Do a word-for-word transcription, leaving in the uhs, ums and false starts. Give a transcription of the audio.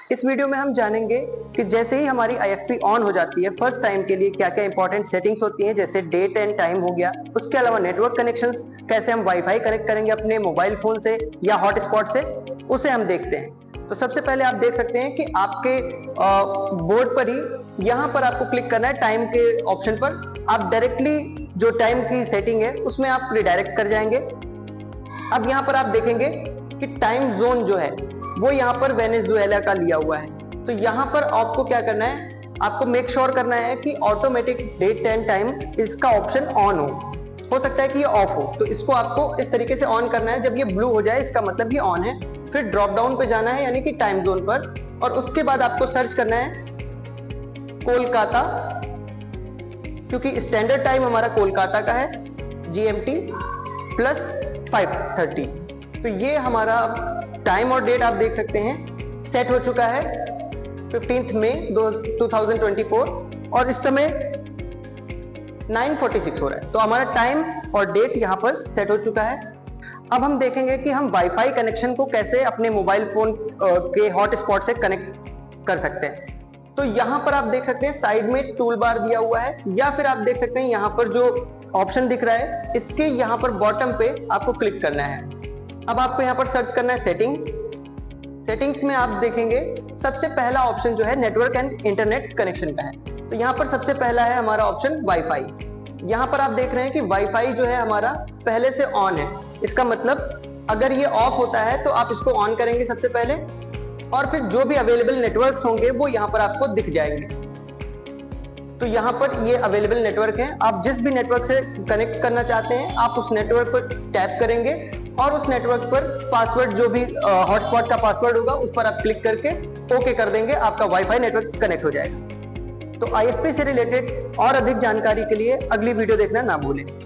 इस वीडियो में हम जानेंगे कि जैसे ही हमारी आई एफ पी ऑन हो जाती है फर्स्ट टाइम के लिए क्या क्या इंपॉर्टेंट सेटिंग्स होती हैं, जैसे डेट एंड टाइम हो गया। उसके अलावा नेटवर्क कनेक्शंस, कैसे हम वाईफाई कनेक्ट करेंगे अपने मोबाइल फोन से या हॉटस्पॉट से, उसे हम देखते हैं। तो सबसे पहले आप देख सकते हैं कि आपके बोर्ड पर ही यहाँ पर आपको क्लिक करना है टाइम के ऑप्शन पर। आप डायरेक्टली जो टाइम की सेटिंग है उसमें आप रिडायरेक्ट कर जाएंगे। अब यहाँ पर आप देखेंगे कि टाइम जोन जो है वो यहाँ पर वेनेजुएला का लिया हुआ है। तो यहाँ पर आपको क्या करना है, आपको मेक श्योर करना है कि ऑटोमेटिक डेट एंड टाइम इसका ऑप्शन ऑन हो। हो सकता है कि ये ऑफ हो, तो इसको आपको इस तरीके से ऑन करना है। जब ये ब्लू हो जाए इसका मतलब ये ऑन है। फिर ड्रॉप डाउन पे जाना है यानी कि टाइम जोन पर, और उसके बाद आपको सर्च करना है कोलकाता, क्योंकि स्टैंडर्ड टाइम हमारा कोलकाता का है G M T plus five thirty. तो ये हमारा टाइम और डेट आप देख सकते हैं सेट हो चुका है fifteenth May two thousand twenty four, और इस समय नाइन फोर्टी सिक्स हो रहा है। तो हमारा टाइम और डेट यहाँ पर सेट हो चुका है। अब हम देखेंगे कि हम वाईफाई कनेक्शन को कैसे अपने मोबाइल फोन के हॉटस्पॉट से कनेक्ट कर सकते हैं। तो यहाँ पर आप देख सकते हैं साइड में टूल बार दिया हुआ है, या फिर आप देख सकते हैं यहाँ पर जो ऑप्शन दिख रहा है इसके यहाँ पर बॉटम पे आपको क्लिक करना है। अब आपको यहाँ पर सर्च करना है सेटिंग। सेटिंग्स में आप देखेंगे सबसे पहला ऑप्शन जो है नेटवर्क एंड इंटरनेट कनेक्शन का है। तो यहाँ पर सबसे पहला है हमारा ऑप्शन वाईफाई। यहाँ पर आप देख रहे हैं कि वाईफाई जो है हमारा पहले से ऑन है। इसका मतलब अगर ये ऑफ होता है तो आप इसको ऑन करेंगे सबसे पहले, और फिर जो भी अवेलेबल नेटवर्क्स होंगे वो यहाँ पर आपको दिख जाएंगे। तो यहाँ पर ये अवेलेबल नेटवर्क है। आप जिस भी नेटवर्क से कनेक्ट करना चाहते हैं आप उस नेटवर्क पर टैप करेंगे, और उस नेटवर्क पर पासवर्ड जो भी हॉटस्पॉट का पासवर्ड होगा उस पर आप क्लिक करके ओके कर देंगे, आपका वाईफाई नेटवर्क कनेक्ट हो जाएगा। तो आई एफ पी से रिलेटेड और अधिक जानकारी के लिए अगली वीडियो देखना ना भूलें।